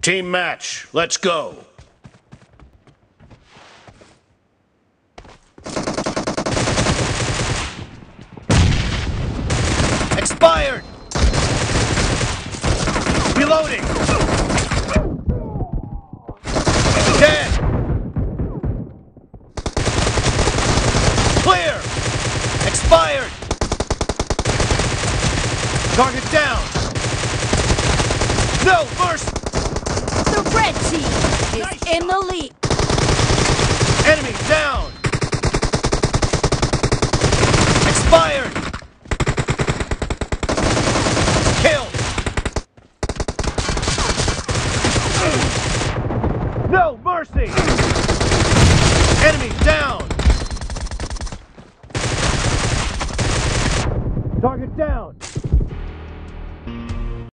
Team match, let's go. Expired! Reloading! Dead! Clear! Expired! Target down! No, first! The red team is in the lead.